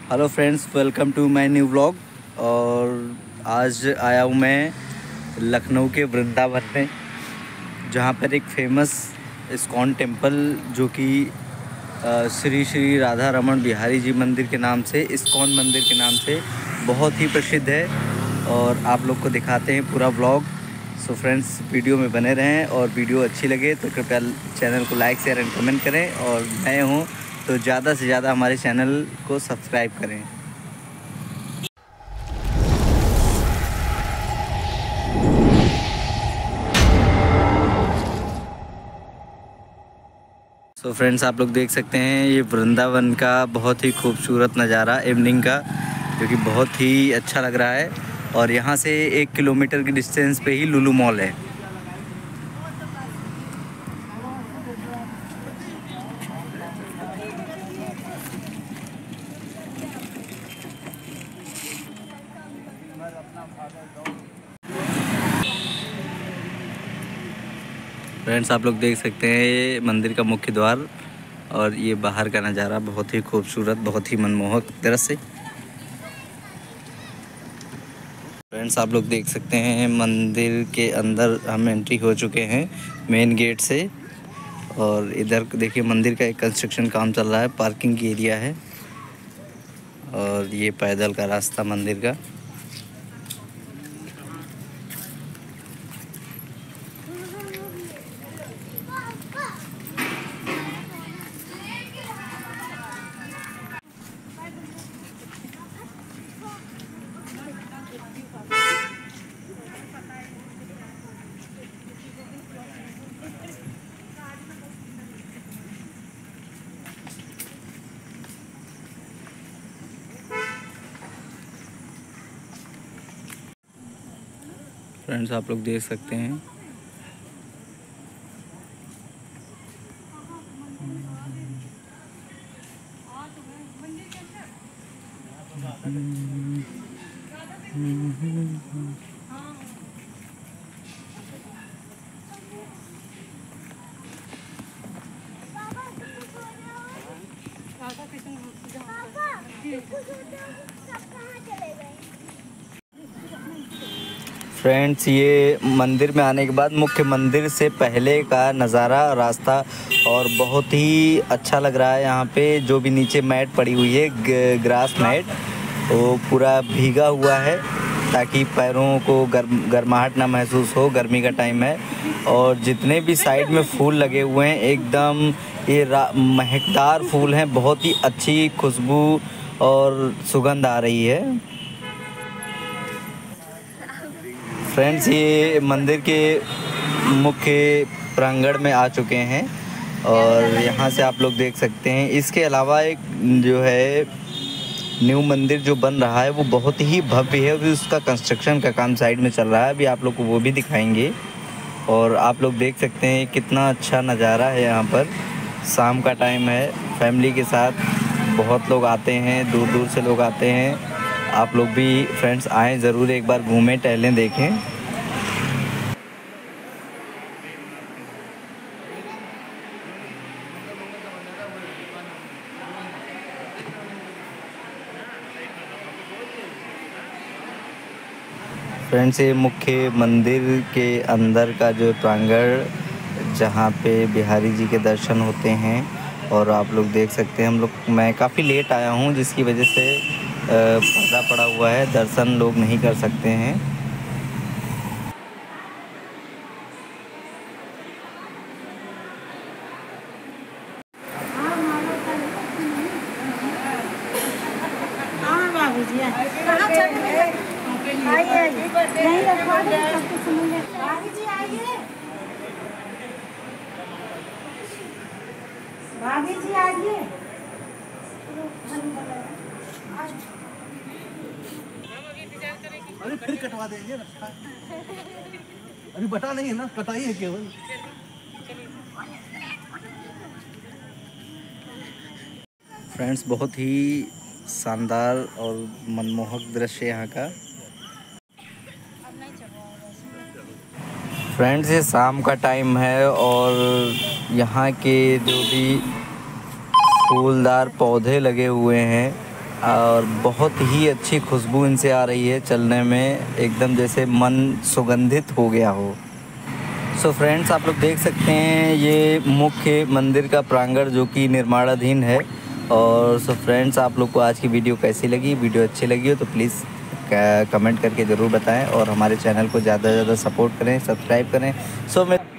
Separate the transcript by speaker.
Speaker 1: Hello friends, welcome to my new vlog. और आज आया हूँ मैं लखनऊ के वृंदावन में, जहाँ पर एक फेमस इस्कॉन टेम्पल जो कि श्री श्री राधा रमन बिहारी जी मंदिर के नाम से, इस्कॉन मंदिर के नाम से बहुत ही प्रसिद्ध है। और आप लोग को दिखाते हैं पूरा व्लॉग। सो फ्रेंड्स, वीडियो में बने रहें और वीडियो अच्छी लगे तो कृपया चैनल को लाइक शेयर एंड कमेंट करें, और नए हों तो ज़्यादा से ज़्यादा हमारे चैनल को सब्सक्राइब करें। सो फ्रेंड्स, आप लोग देख सकते हैं ये वृंदावन का बहुत ही खूबसूरत नज़ारा इवनिंग का, जो कि बहुत ही अच्छा लग रहा है। और यहाँ से 1 किलोमीटर की डिस्टेंस पे ही लुलु मॉल है। फ्रेंड्स, आप लोग देख सकते हैं ये मंदिर का मुख्य द्वार, और ये बाहर का नज़ारा बहुत ही खूबसूरत, बहुत ही मनमोहक दृश्य। फ्रेंड्स, आप लोग देख सकते हैं मंदिर के अंदर हम एंट्री हो चुके हैं मेन गेट से। और इधर देखिए मंदिर का एक कंस्ट्रक्शन काम चल रहा है, पार्किंग की एरिया है। और ये पैदल का रास्ता मंदिर का। फ्रेंड्स, आप लोग देख सकते हैं फ्रेंड्स, ये मंदिर में आने के बाद मुख्य मंदिर से पहले का नज़ारा, रास्ता, और बहुत ही अच्छा लग रहा है। यहाँ पे जो भी नीचे मैट पड़ी हुई है, ग्रास मैट, वो पूरा भीगा हुआ है ताकि पैरों को गर्माहट ना महसूस हो। गर्मी का टाइम है। और जितने भी साइड में फूल लगे हुए हैं, एकदम ये महकदार फूल हैं, बहुत ही अच्छी खुशबू और सुगंध आ रही है। फ्रेंड्स, ये मंदिर के मुख्य प्रांगण में आ चुके हैं, और यहाँ से आप लोग देख सकते हैं। इसके अलावा एक जो है न्यू मंदिर जो बन रहा है वो बहुत ही भव्य है। अभी उसका कंस्ट्रक्शन का काम साइड में चल रहा है, अभी आप लोग को वो भी दिखाएंगे। और आप लोग देख सकते हैं कितना अच्छा नज़ारा है यहाँ पर। शाम का टाइम है, फैमिली के साथ बहुत लोग आते हैं, दूर दूर से लोग आते हैं। आप लोग भी फ्रेंड्स आएँ ज़रूर, एक बार घूमें, टहलें, देखें। फ्रेंड्स, ये मुख्य मंदिर के अंदर का जो प्रांगण, जहाँ पे बिहारी जी के दर्शन होते हैं। और आप लोग देख सकते हैं मैं काफ़ी लेट आया हूँ, जिसकी वजह से पर्दा पड़ा हुआ है, दर्शन लोग नहीं कर सकते हैं।
Speaker 2: भाभी जी आइए।
Speaker 3: अरे फिर कटवा देंगे ना, अभी बटा नहीं है ना, कटाई है केवल।
Speaker 1: फ्रेंड्स, बहुत ही शानदार और मनमोहक दृश्य यहाँ का। फ्रेंड्स, ये शाम का टाइम है, और यहाँ के जो भी फूलदार पौधे लगे हुए हैं और बहुत ही अच्छी खुशबू इनसे आ रही है, चलने में एकदम जैसे मन सुगंधित हो गया हो। सो फ्रेंड्स, आप लोग देख सकते हैं ये मुख्य मंदिर का प्रांगण जो कि निर्माणाधीन है। और सो फ्रेंड्स, आप लोग को आज की वीडियो कैसी लगी? वीडियो अच्छी लगी हो तो प्लीज़ कमेंट करके ज़रूर बताएं और हमारे चैनल को ज़्यादा से ज़्यादा सपोर्ट करें, सब्सक्राइब करें। सो मैं